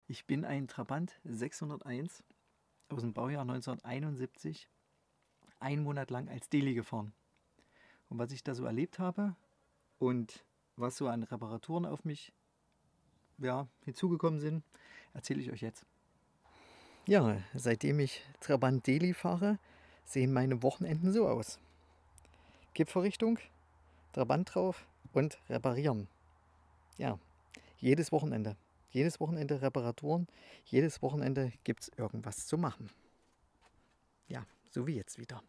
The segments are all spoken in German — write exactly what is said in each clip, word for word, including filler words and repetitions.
Ich bin ein Trabant sechshunderteins aus dem Baujahr neunzehnhunderteinundsiebzig einen Monat lang als Daily gefahren. Und was ich da so erlebt habe und was so an Reparaturen auf mich ja, hinzugekommen sind, erzähle ich euch jetzt. Ja, seitdem ich Trabant Daily fahre, sehen meine Wochenenden so aus. Kippverrichtung, Trabant drauf und reparieren. Ja, jedes Wochenende. Jedes Wochenende Reparaturen, jedes Wochenende gibt es irgendwas zu machen. Ja, so wie jetzt wieder.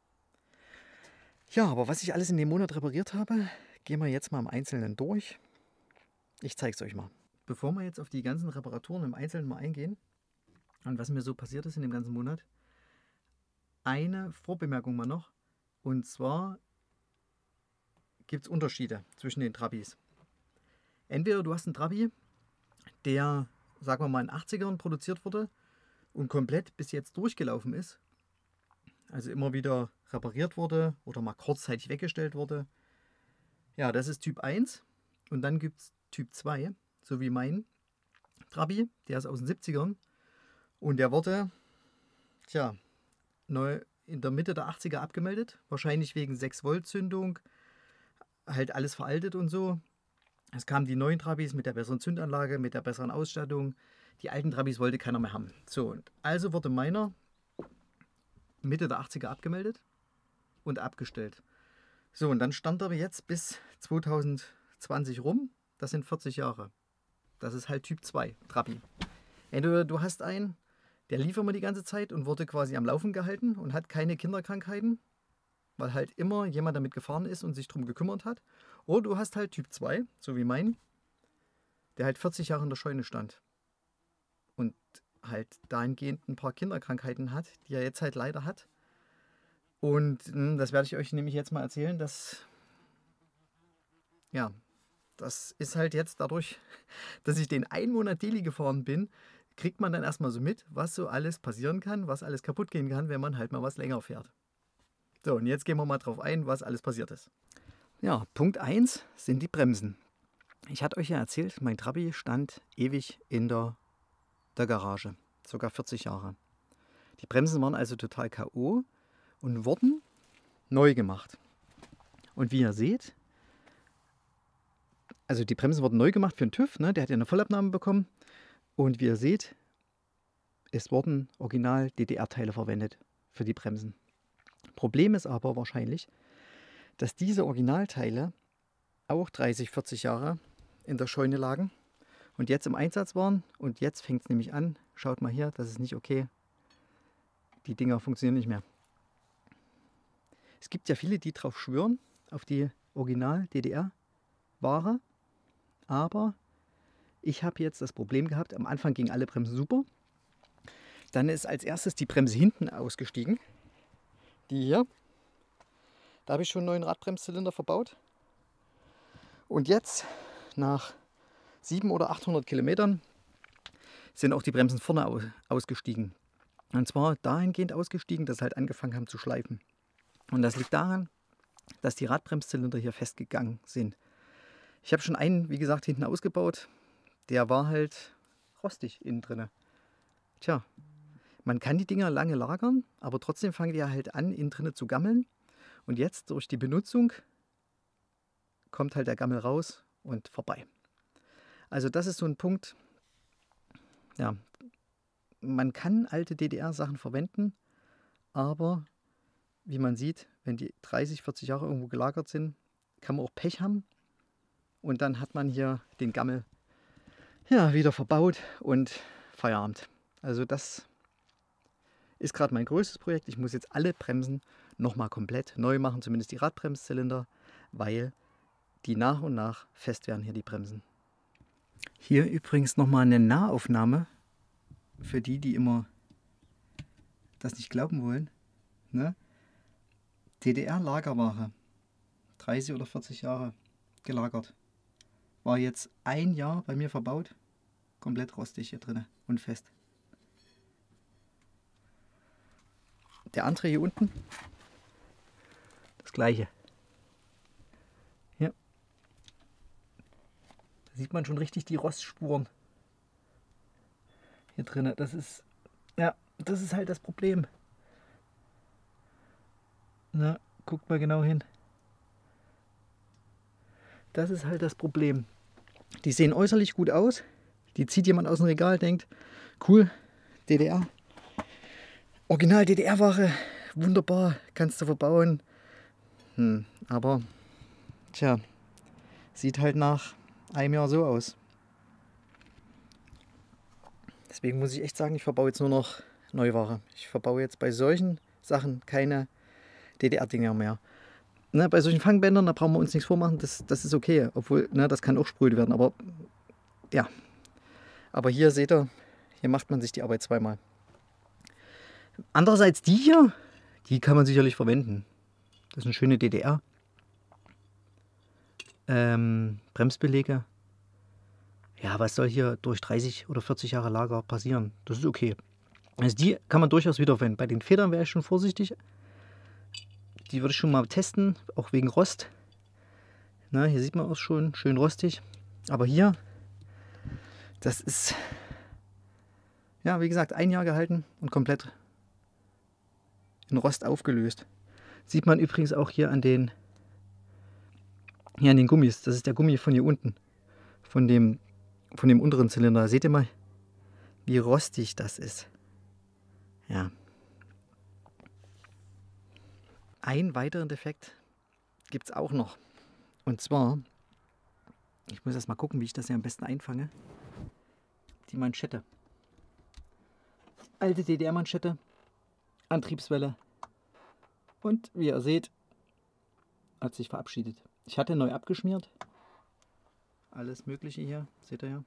Ja, aber was ich alles in dem Monat repariert habe, gehen wir jetzt mal im Einzelnen durch. Ich zeige es euch mal. Bevor wir jetzt auf die ganzen Reparaturen im Einzelnen mal eingehen und was mir so passiert ist in dem ganzen Monat, eine Vorbemerkung mal noch. Und zwar gibt es Unterschiede zwischen den Trabis. Entweder du hast einen Trabi, der, sagen wir mal, in den achtzigern produziert wurde und komplett bis jetzt durchgelaufen ist. Also immer wieder repariert wurde oder mal kurzzeitig weggestellt wurde. Ja, das ist Typ eins. Und dann gibt es Typ zwei, so wie mein Trabi, der ist aus den siebzigern. Und der wurde, tja, neu in der Mitte der achtziger abgemeldet. Wahrscheinlich wegen sechs Volt Zündung. Halt alles veraltet und so. Es kamen die neuen Trabis mit der besseren Zündanlage, mit der besseren Ausstattung. Die alten Trabis wollte keiner mehr haben. So, und also wurde meiner Mitte der achtziger abgemeldet und abgestellt. So, und dann stand er jetzt bis zweitausendzwanzig rum. Das sind vierzig Jahre. Das ist halt Typ zwei Trabi. Entweder du hast einen, der lief immer die ganze Zeit und wurde quasi am Laufen gehalten und hat keine Kinderkrankheiten, weil halt immer jemand damit gefahren ist und sich darum gekümmert hat. Oder du hast halt Typ zwei, so wie mein, der halt vierzig Jahre in der Scheune stand. Und halt dahingehend ein paar Kinderkrankheiten hat, die er jetzt halt leider hat. Und mh, das werde ich euch nämlich jetzt mal erzählen, dass, ja, das ist halt jetzt dadurch, dass ich den einen Monat Daily gefahren bin, kriegt man dann erstmal so mit, was so alles passieren kann, was alles kaputt gehen kann, wenn man halt mal was länger fährt. So, und jetzt gehen wir mal drauf ein, was alles passiert ist. Ja, Punkt eins sind die Bremsen. Ich hatte euch ja erzählt, mein Trabi stand ewig in der, der Garage, sogar vierzig Jahre. Die Bremsen waren also total K O und wurden neu gemacht. Und wie ihr seht, also die Bremsen wurden neu gemacht für den TÜV, ne? Der hat ja eine Vollabnahme bekommen. Und wie ihr seht, es wurden original D D R-Teile verwendet für die Bremsen. Problem ist aber wahrscheinlich, dass diese Originalteile auch dreißig, vierzig Jahre in der Scheune lagen und jetzt im Einsatz waren. Und jetzt fängt es nämlich an. Schaut mal hier, das ist nicht okay. Die Dinger funktionieren nicht mehr. Es gibt ja viele, die drauf schwören, auf die Original-D D R-Ware. Aber ich habe jetzt das Problem gehabt, am Anfang gingen alle Bremsen super. Dann ist als erstes die Bremse hinten ausgestiegen. Die hier. Da habe ich schon einen neuen Radbremszylinder verbaut. Und jetzt, nach siebenhundert oder achthundert Kilometern, sind auch die Bremsen vorne ausgestiegen. Und zwar dahingehend ausgestiegen, dass sie halt angefangen haben zu schleifen. Und das liegt daran, dass die Radbremszylinder hier festgegangen sind. Ich habe schon einen, wie gesagt, hinten ausgebaut. Der war halt rostig innen drin. Tja, man kann die Dinger lange lagern, aber trotzdem fangen die ja halt an, innen drin zu gammeln. Und jetzt durch die Benutzung kommt halt der Gammel raus und vorbei. Also das ist so ein Punkt, ja, man kann alte D D R-Sachen verwenden, aber wie man sieht, wenn die dreißig, vierzig Jahre irgendwo gelagert sind, kann man auch Pech haben. Und dann hat man hier den Gammel ja, wieder verbaut und Feierabend. Also das ist gerade mein größtes Projekt. Ich muss jetzt alle Bremsen nochmal komplett neu machen, zumindest die Radbremszylinder, weil die nach und nach fest werden hier die Bremsen. Hier übrigens nochmal eine Nahaufnahme für die, die immer das nicht glauben wollen. Ne? D D R-Lagerware, dreißig oder vierzig Jahre gelagert. War jetzt ein Jahr bei mir verbaut, komplett rostig hier drin und fest. Der andere hier unten, das gleiche. Hier. Da sieht man schon richtig die Rostspuren. hier drin. Das ist, ja, das ist halt das Problem. Na, guckt mal genau hin. Das ist halt das Problem. Die sehen äußerlich gut aus. Die zieht jemand aus dem Regal, denkt, cool, D D R. Original D D R-Ware, wunderbar, kannst du verbauen. Hm, aber, tja, sieht halt nach einem Jahr so aus. Deswegen muss ich echt sagen, ich verbaue jetzt nur noch Neuware. Ich verbaue jetzt bei solchen Sachen keine D D R-Dinger mehr. Ne, bei solchen Fangbändern, da brauchen wir uns nichts vormachen, das, das ist okay. Obwohl, ne, das kann auch spröde werden, aber ja. Aber hier seht ihr, hier macht man sich die Arbeit zweimal. Andererseits die hier, die kann man sicherlich verwenden. Das ist eine schöne D D R. Ähm, Bremsbeläge. Ja, was soll hier durch dreißig oder vierzig Jahre Lager passieren? Das ist okay. Also die kann man durchaus wiederverwenden. Bei den Federn wäre ich schon vorsichtig. Die würde ich schon mal testen, auch wegen Rost. Na, hier sieht man auch schon, schön rostig. Aber hier, das ist, ja, wie gesagt, ein Jahr gehalten und komplett in Rost aufgelöst. Sieht man übrigens auch hier an den, hier an den Gummis. Das ist der Gummi von hier unten, von dem, von dem unteren Zylinder. Seht ihr mal, wie rostig das ist. Ja. Einen weiteren Defekt gibt es auch noch. Und zwar, ich muss erst mal gucken, wie ich das hier am besten einfange. Die Manschette. Alte D D R-Manschette, Antriebswelle. Und wie ihr seht, hat sich verabschiedet. Ich hatte neu abgeschmiert. Alles Mögliche hier, seht ihr ja.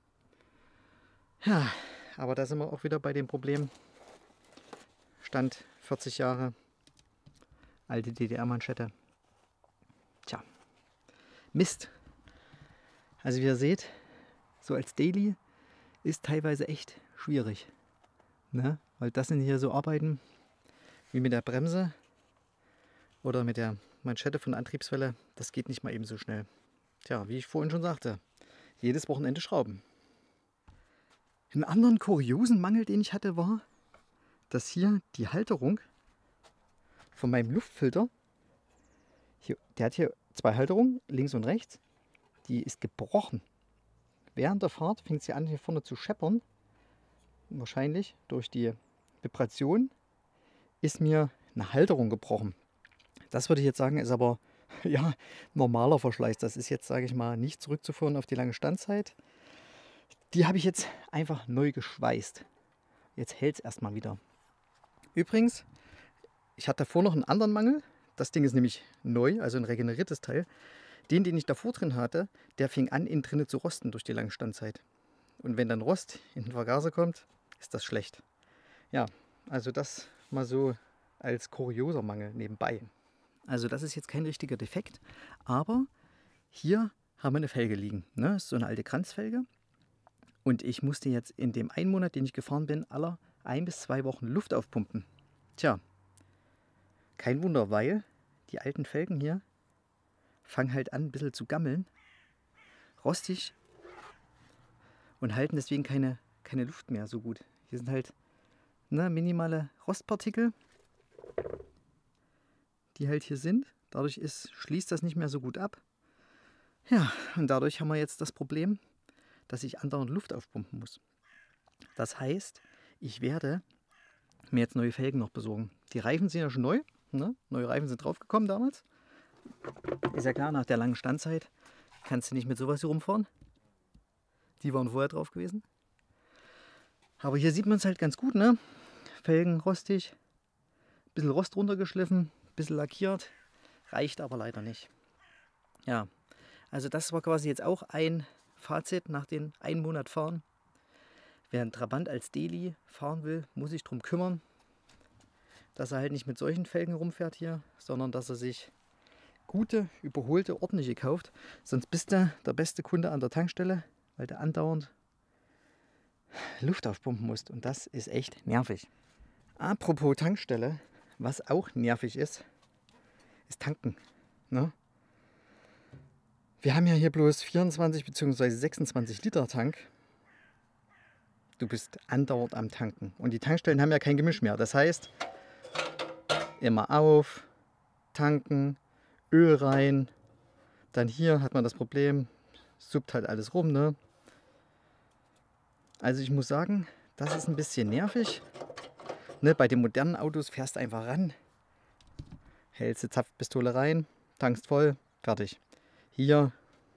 Ja, aber da sind wir auch wieder bei dem Problem. Stand vierzig Jahre. Alte D D R-Manschette. Tja, Mist. Also wie ihr seht, so als Daily ist teilweise echt schwierig. Ne? Weil das sind hier so Arbeiten wie mit der Bremse oder mit der Manschette von der Antriebswelle. Das geht nicht mal eben so schnell. Tja, wie ich vorhin schon sagte, jedes Wochenende schrauben. Einen anderen kuriosen Mangel, den ich hatte, war, dass hier die Halterung von meinem Luftfilter, hier, der hat hier zwei Halterungen, links und rechts, die ist gebrochen. Während der Fahrt fängt sie an, hier vorne zu scheppern. Wahrscheinlich durch die Vibration ist mir eine Halterung gebrochen. Das würde ich jetzt sagen, ist aber ja, normaler Verschleiß. Das ist jetzt, sage ich mal, nicht zurückzuführen auf die lange Standzeit. Die habe ich jetzt einfach neu geschweißt. Jetzt hält es erstmal wieder. Übrigens, ich hatte davor noch einen anderen Mangel. Das Ding ist nämlich neu, also ein regeneriertes Teil. Den, den ich davor drin hatte, der fing an, innen drinnen zu rosten durch die lange Standzeit. Und wenn dann Rost in den Vergaser kommt, ist das schlecht. Ja, also das mal so als kurioser Mangel nebenbei. Also das ist jetzt kein richtiger Defekt, aber hier haben wir eine Felge liegen. Ne? Das ist so eine alte Kranzfelge. Und ich musste jetzt in dem einen Monat, den ich gefahren bin, aller ein bis zwei Wochen Luft aufpumpen. Tja, kein Wunder, weil die alten Felgen hier fangen halt an, ein bisschen zu gammeln, rostig und halten deswegen keine, keine Luft mehr so gut. Hier sind halt ne, minimale Rostpartikel, die halt hier sind. Dadurch ist, schließt das nicht mehr so gut ab. Ja, und dadurch haben wir jetzt das Problem, dass ich andauernd Luft aufpumpen muss. Das heißt, ich werde mir jetzt neue Felgen noch besorgen. Die Reifen sind ja schon neu. Ne? Neue Reifen sind draufgekommen damals. Ist ja klar, nach der langen Standzeit kannst du nicht mit sowas hier rumfahren. Die waren vorher drauf gewesen. Aber hier sieht man es halt ganz gut, ne? Felgen rostig, bisschen Rost runtergeschliffen, bisschen lackiert, reicht aber leider nicht. Ja, also das war quasi jetzt auch ein Fazit nach den einen Monat fahren. Wer einen Trabant als Daily fahren will, muss sich darum kümmern, dass er halt nicht mit solchen Felgen rumfährt hier, sondern dass er sich gute, überholte, ordentliche kauft. Sonst bist du der beste Kunde an der Tankstelle, weil du andauernd Luft aufpumpen musst. Und das ist echt nervig. Apropos Tankstelle, was auch nervig ist, ist tanken. Ne? Wir haben ja hier bloß vierundzwanzig bzw. sechsundzwanzig Liter Tank. Du bist andauernd am Tanken. Und die Tankstellen haben ja kein Gemisch mehr. Das heißt, immer auf, tanken, Öl rein. Dann hier hat man das Problem, suppt halt alles rum, ne? Also ich muss sagen, das ist ein bisschen nervig. Ne, bei den modernen Autos fährst du einfach ran, hältst die Zapfpistole rein, tankst voll, fertig. Hier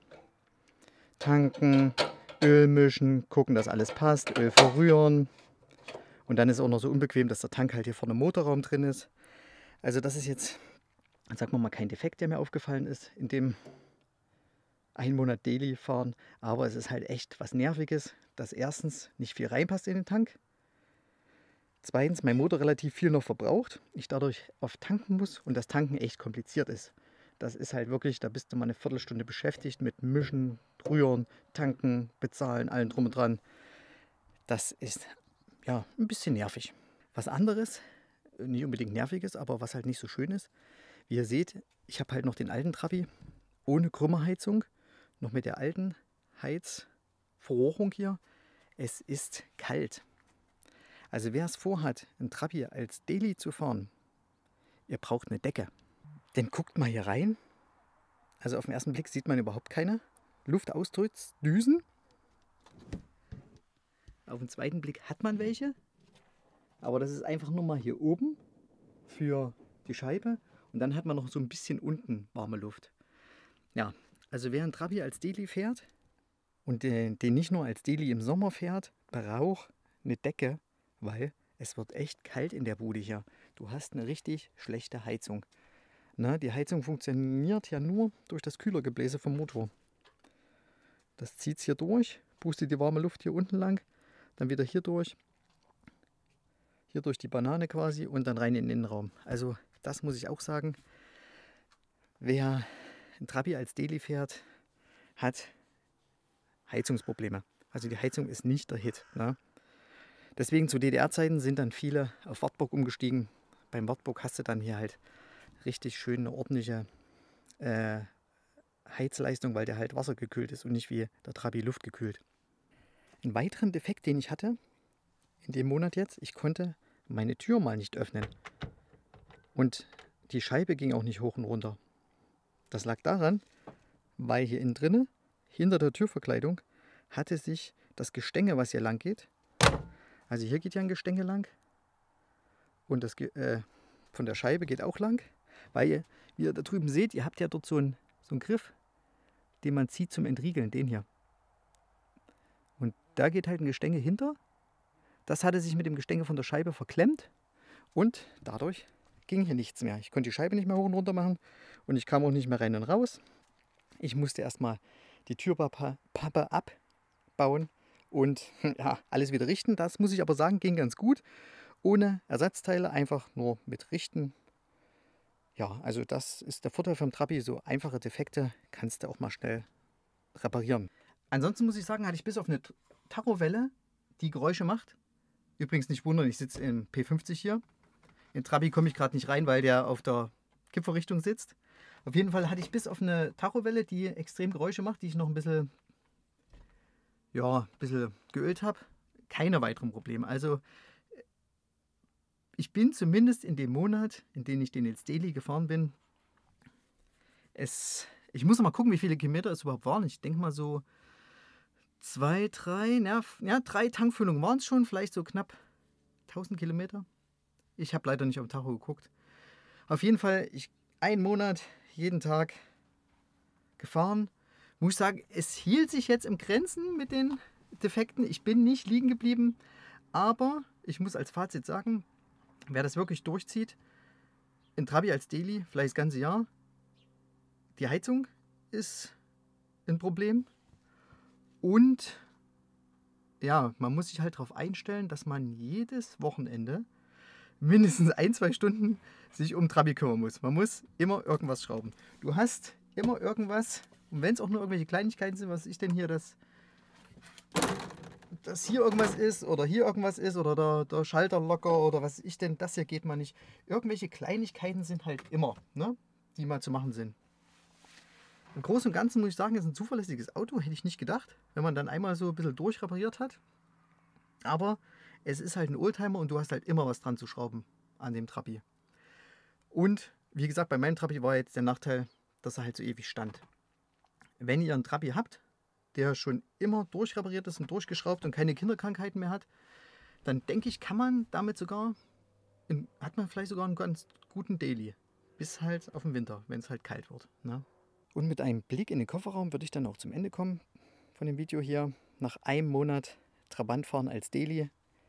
tanken, Öl mischen, gucken, dass alles passt, Öl verrühren. Und dann ist es auch noch so unbequem, dass der Tank halt hier vorne im Motorraum drin ist. Also das ist jetzt, sagen wir mal, kein Defekt, der mir aufgefallen ist in dem einen Monat Daily fahren. Aber es ist halt echt was Nerviges, dass erstens nicht viel reinpasst in den Tank. Zweitens, mein Motor relativ viel noch verbraucht. Ich dadurch oft tanken muss und das Tanken echt kompliziert ist. Das ist halt wirklich, da bist du mal eine Viertelstunde beschäftigt mit Mischen, Rühren, Tanken, Bezahlen, allem drum und dran. Das ist ja ein bisschen nervig. Was anderes, nicht unbedingt nerviges, aber was halt nicht so schön ist. Wie ihr seht, ich habe halt noch den alten Trabi ohne Krümmerheizung, noch mit der alten Heizverrohrung hier. Es ist kalt. Also wer es vorhat, ein Trabi als Daily zu fahren, ihr braucht eine Decke. Denn guckt mal hier rein. Also auf den ersten Blick sieht man überhaupt keine Luftaustrittsdüsen. Auf den zweiten Blick hat man welche. Aber das ist einfach nur mal hier oben für die Scheibe. Und dann hat man noch so ein bisschen unten warme Luft. Ja, also wer ein Trabi als Daily fährt und den, den nicht nur als Daily im Sommer fährt, braucht eine Decke, weil es wird echt kalt in der Bude hier. Du hast eine richtig schlechte Heizung. Na, die Heizung funktioniert ja nur durch das Kühlergebläse vom Motor. Das zieht es hier durch, pustet die warme Luft hier unten lang, dann wieder hier durch, hier durch die Banane quasi und dann rein in den Innenraum. Also das muss ich auch sagen, wer ein Trabi als Daily fährt, hat Heizungsprobleme. Also die Heizung ist nicht der Hit. Ne? Deswegen zu D D R-Zeiten sind dann viele auf Wartburg umgestiegen. Beim Wartburg hast du dann hier halt richtig schön eine ordentliche äh, Heizleistung, weil der halt wassergekühlt ist und nicht wie der Trabi luftgekühlt. Einen weiteren Defekt, den ich hatte in dem Monat jetzt, ich konnte meine Tür mal nicht öffnen. Und die Scheibe ging auch nicht hoch und runter. Das lag daran, weil hier innen drinne, hinter der Türverkleidung, hatte sich das Gestänge, was hier lang geht, also hier geht ja ein Gestänge lang und das äh, von der Scheibe geht auch lang, weil ihr, wie ihr da drüben seht, ihr habt ja dort so einen, so einen Griff, den man zieht zum Entriegeln, den hier. Und da geht halt ein Gestänge hinter. Das hatte sich mit dem Gestänge von der Scheibe verklemmt und dadurch ging hier nichts mehr. Ich konnte die Scheibe nicht mehr hoch und runter machen und ich kam auch nicht mehr rein und raus. Ich musste erstmal die Türpappe abbauen und ja, alles wieder richten. Das muss ich aber sagen, ging ganz gut. Ohne Ersatzteile, einfach nur mit Richten. Ja, also das ist der Vorteil vom Trabi. So einfache Defekte kannst du auch mal schnell reparieren. Ansonsten muss ich sagen, hatte ich bis auf eine Tachowelle, die Geräusche macht. Übrigens nicht wundern, ich sitze im P fünfzig hier. In Trabi komme ich gerade nicht rein, weil der auf der Kipferrichtung sitzt. Auf jeden Fall hatte ich bis auf eine Tachowelle, die extrem Geräusche macht, die ich noch ein bisschen, ja, ein bisschen geölt habe, keine weiteren Probleme. Also ich bin zumindest in dem Monat, in dem ich den jetzt Daily gefahren bin, es, ich muss noch mal gucken, wie viele Kilometer es überhaupt waren. Ich denke mal so zwei, drei, ja, ja drei Tankfüllungen waren es schon, vielleicht so knapp tausend Kilometer. Ich habe leider nicht auf den Tacho geguckt. Auf jeden Fall, ich einen Monat, jeden Tag gefahren. Muss ich sagen, es hielt sich jetzt im Grenzen mit den Defekten. Ich bin nicht liegen geblieben, aber ich muss als Fazit sagen, wer das wirklich durchzieht, in Trabi als Daily, vielleicht das ganze Jahr, die Heizung ist ein Problem und ja, man muss sich halt darauf einstellen, dass man jedes Wochenende mindestens ein, zwei Stunden sich um Trabi kümmern muss. Man muss immer irgendwas schrauben. Du hast immer irgendwas, und wenn es auch nur irgendwelche Kleinigkeiten sind, was ich denn hier, das, dass hier irgendwas ist oder hier irgendwas ist oder der, der Schalter locker oder was ich denn, das hier geht mal nicht. Irgendwelche Kleinigkeiten sind halt immer, ne, die mal zu machen sind. Im Großen und Ganzen muss ich sagen, ist ein zuverlässiges Auto, hätte ich nicht gedacht. Wenn man dann einmal so ein bisschen durchrepariert hat, Aber es ist halt ein Oldtimer und du hast halt immer was dran zu schrauben an dem Trabi. Und wie gesagt, bei meinem Trabi war jetzt der Nachteil, dass er halt so ewig stand. Wenn ihr einen Trabi habt, der schon immer durchrepariert ist und durchgeschraubt und keine Kinderkrankheiten mehr hat, dann denke ich, kann man damit sogar, in, hat man vielleicht sogar einen ganz guten Daily. Bis halt auf den Winter, wenn es halt kalt wird. Ne? Und mit einem Blick in den Kofferraum würde ich dann auch zum Ende kommen von dem Video hier. Nach einem Monat Trabant fahren als Daily.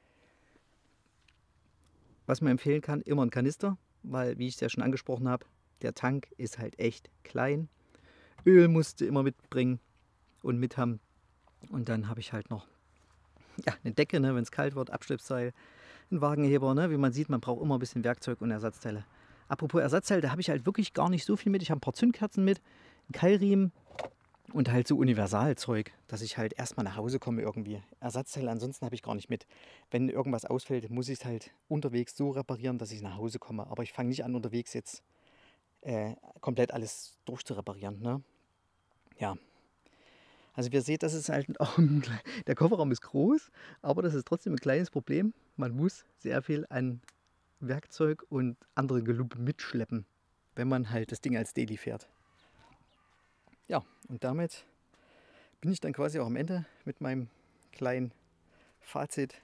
Was man empfehlen kann, immer ein Kanister, weil, wie ich es ja schon angesprochen habe, der Tank ist halt echt klein. Öl musste immer mitbringen und mit haben. Und dann habe ich halt noch ja, eine Decke, ne, wenn es kalt wird, Abschleppseil, ein Wagenheber. Ne? Wie man sieht, man braucht immer ein bisschen Werkzeug und Ersatzteile. Apropos Ersatzteile, da habe ich halt wirklich gar nicht so viel mit. Ich habe ein paar Zündkerzen mit, einen Keilriemen und halt so Universalzeug, dass ich halt erstmal nach Hause komme irgendwie. Ersatzteile ansonsten habe ich gar nicht mit. Wenn irgendwas ausfällt, muss ich es halt unterwegs so reparieren, dass ich nach Hause komme. Aber ich fange nicht an, unterwegs jetzt äh, komplett alles durchzureparieren. Ne? Ja. Also wir sehen, das ist halt auch ein, der Kofferraum ist groß, aber das ist trotzdem ein kleines Problem. Man muss sehr viel an Werkzeug und andere Gelumpe mitschleppen, wenn man halt das Ding als Daily fährt. Ja, und damit bin ich dann quasi auch am Ende mit meinem kleinen Fazit.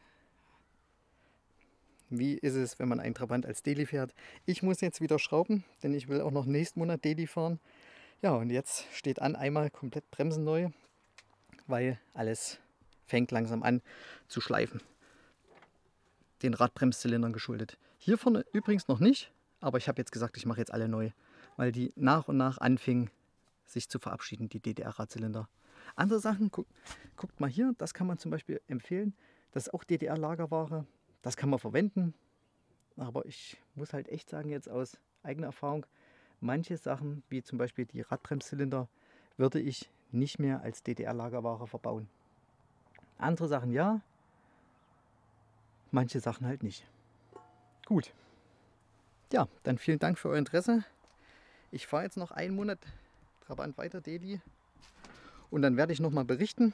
Wie ist es, wenn man einen Trabant als Daily fährt? Ich muss jetzt wieder schrauben, denn ich will auch noch nächsten Monat Daily fahren. Ja, und jetzt steht an, einmal komplett Bremsen neu, weil alles fängt langsam an zu schleifen. Den Radbremszylindern geschuldet. Hier vorne übrigens noch nicht, aber ich habe jetzt gesagt, ich mache jetzt alle neu, weil die nach und nach anfingen, sich zu verabschieden, die D D R-Radzylinder. Andere Sachen, gu guckt mal hier, das kann man zum Beispiel empfehlen. Das ist auch D D R-Lagerware, das kann man verwenden. Aber ich muss halt echt sagen, jetzt aus eigener Erfahrung, manche Sachen, wie zum Beispiel die Radbremszylinder, würde ich nicht mehr als D D R-Lagerware verbauen. Andere Sachen ja, manche Sachen halt nicht. Gut. Ja, dann vielen Dank für euer Interesse. Ich fahre jetzt noch einen Monat Trabant weiter, Daily. Und dann werde ich nochmal berichten.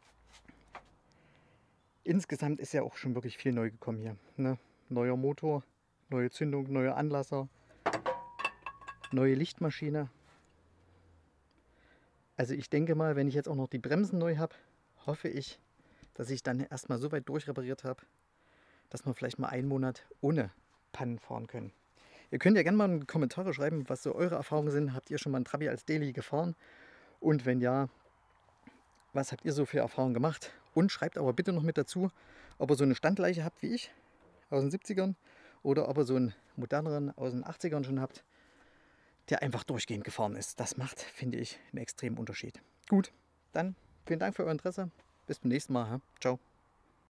Insgesamt ist ja auch schon wirklich viel neu gekommen hier. Ne? Neuer Motor, neue Zündung, neuer Anlasser, neue Lichtmaschine. Also ich denke mal, wenn ich jetzt auch noch die Bremsen neu habe, hoffe ich, dass ich dann erstmal so weit durchrepariert habe, dass wir vielleicht mal einen Monat ohne Pannen fahren können. Ihr könnt ja gerne mal in die Kommentare schreiben, was so eure Erfahrungen sind. Habt ihr schon mal einen Trabi als Daily gefahren? Und wenn ja, was habt ihr so für Erfahrungen gemacht? Und schreibt aber bitte noch mit dazu, ob ihr so eine Standleiche habt wie ich aus den siebzigern oder ob ihr so einen moderneren aus den achtzigern schon habt, der einfach durchgehend gefahren ist. Das macht, finde ich, einen extremen Unterschied. Gut, dann vielen Dank für euer Interesse. Bis zum nächsten Mal. Ciao.